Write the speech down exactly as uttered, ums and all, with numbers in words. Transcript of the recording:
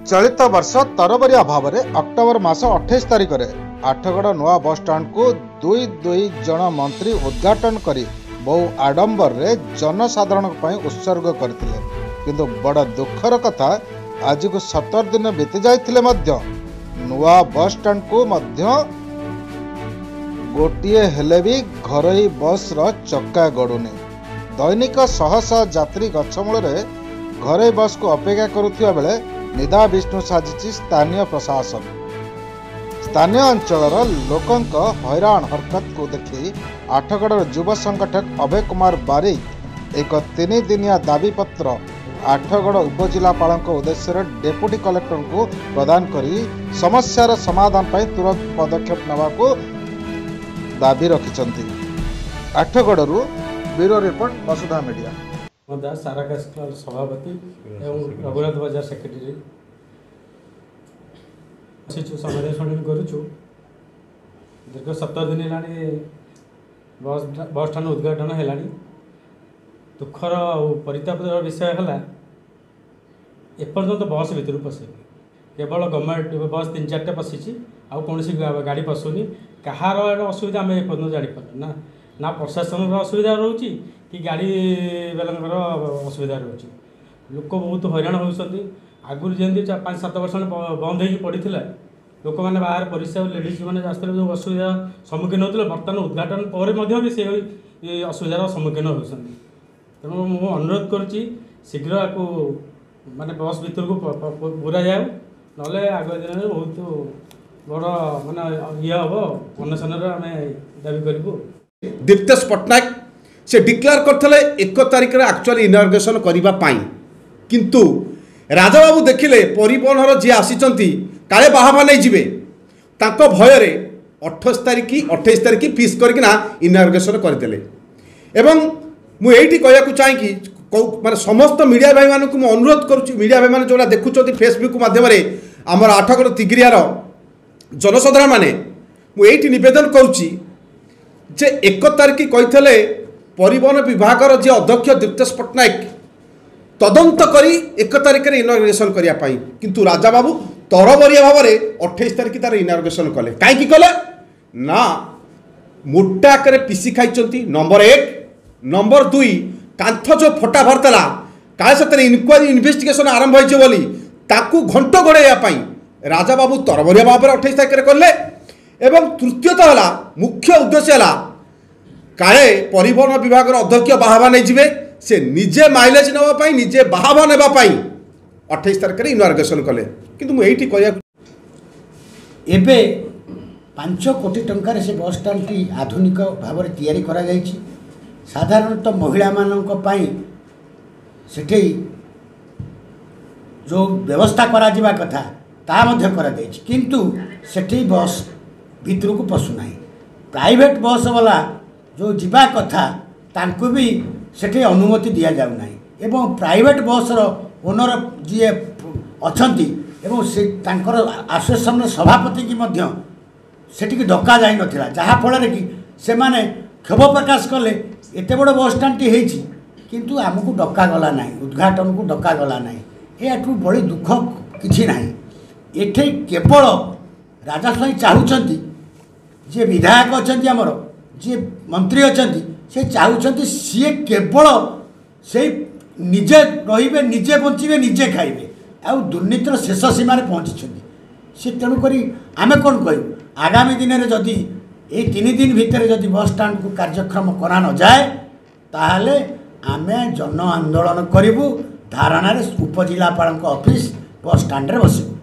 चलित वर्ष तरबरिया भाव में अक्टोबर मास अठाईस तारिख में आठगड़ नुआ बस स्टाण्ड को दुई दुई जन मंत्री उद्घाटन करी बहु आडंबर रे जनसाधारण उत्सर्ग करथिले। किंतु बड़ दुखर कथा आज को सतर दिन बीती जाइथिले मध्य नुआ बस स्टाण्ड को मध्य गोटे हेले भी घरोई बस रो चक्का गड़ुनी। दैनिक शह शह यात्री गछमूल घरोई बस को अपेक्षा करुथिबा बेले निदा विष्णु साजिची स्थानीय प्रशासन। स्थानीय अंचल लोकंक हैरान हरकत को देखी आठगड़ युव संगठक अभय कुमार बारिक एक तीन दिनिया दाबीपत्र आठगड़ उपजिलापाल उद्देश्य डेपुटी कलेक्टर को प्रदान करी समस्यार समाधान पर तुरंत पदक्षेप नेबाकू दाबी रखिछंती। आठगड़ू ब्यूरो रिपोर्ट वसुधा मीडिया। सारा कास्ट क्लब सभापति एवं रघुनाथ बाजार सेक्रेटरी समय शुणी करुचु दीर्घ सतर दिन है बस बस स्टाण्ड उद्घाटन है। दुखर परितापर विषय है एपर्तंत बस भितर पशे केवल गवर्नमेंट बस तीन चार्टे पशिची आउ कौन गाड़ी पशुनी कहार असुविधा आम एपर्तंत जापर ना ना प्रशासन असुविधा रोचे कि गाड़ी बालांकर असुविधा रोचे। लोक बहुत हैरान होती। आगुरी जमी पाँच सात वर्ष बंद हो पड़ी लोक मैंने बाहर परिस्रा लेडीज मैंने आसते जो असुविधा सम्मुखीन होते बर्तमान उद्घाटन पर भी से असुविधार सम्मुखीन होती। तेणु मु अनुरोध करुच्ची शीघ्र आपको माने बस भीतर को पूरा जाए ना आग दिन में बहुत बड़ माने ये हम अनशन आम दाबी करूँ। दीप्तेश पट्टनायक से डिक्लेयर करते एक तारिख में एक्चुअली इनॉग्रेशन करने किंतु राजाबाबू देखिले परिवहन जी आसी काले बाहाबा नहीं जीवे तांको भय अठाईस तारिख अठाईस तारिख फिक्स करना इनॉग्रेशन करदे। एवं मुझे कहूँ चाहिए माने समस्त मीडिया भाई मानक अनुरोध करुच्ची मीडिया भाई मैंने जो देखुं फेसबुक माध्यम आमर आठगड़ तिगिरियार जनसाधारण मैंने मुझे निवेदन करुच्ची जे एक तारिख कहते परिवहन विभाग जी अध्यक्ष दीप्तेश पट्टनायक तदंत करी एक तारिख में इनॉग्रेशन करने किंतु राजा बाबू तरबरिया भाव में अठाईस तारिख तार इनॉग्रेशन कले कहीं कले ना मोटा आकार पीसी खाई। नंबर एक नंबर दुई कांथ जो फटा भरता काले से इनक्वारी इन्वेस्टिगेशन आरंभ हो घंट गोड़ाई राजा बाबू तरबरिया भाव में अठाईस तारिख कले। एवं तृतीयतः है मुख्य उद्देश्य है काले परिवहन विभाग अध्यक्ष बाहाबा नहीं जीवे से निजे माइलेज नापी निजे बाहाबा नापी अठाईस तारिख में इनॉग्रेशन कले। किंतु मुझे कह पांच कोटी टंकार से बस स्टाण्ड टी आधुनिक भाव में तैयारी करा जायछि। साधारणतः महिला मानक पई सेठी जो व्यवस्था करा जिबा कथा ता मध्य करा जायछि किंतु सेठी बस भीतर को पशु ना। प्राइवेट बस वाला जो जीवा कथा तांको भी सेठी अनुमति दिया जाउ नाही एवं प्राइवेट बस रो ओनर जी अछंती एवं से तांकर एसोसिएशन सभापति की मध्य सेठी डका जाई नथिला जहा फल कि से माने क्षोभ प्रकाश कले एते बड़ बस स्टाण्ड टी हेछि किंतु आमको डका गला नाही उद्घाटन को डका गला नाही। एठू बड़ी दुख किछि नाही। एठे केवल राजा स्वाई चाहूँगी जे विधायक अच्छा आमर जी मंत्री अच्छा से चाहूँगी सी केवल से निजे रे निजे बचे निजे खाइबे आ दुर्नीतिर शेष सीमार पहुँची सी तेणुक आम कौन कहूँ आगामी दिन में जदि ये तीन दिन भितर जदि बस स्टाण्ड को कार्यक्रम करा न जाए ताहले आमे जन आंदोलन करूँ धारणा उपजिलापाल ऑफिस बस स्टाण्ड रे बसबू।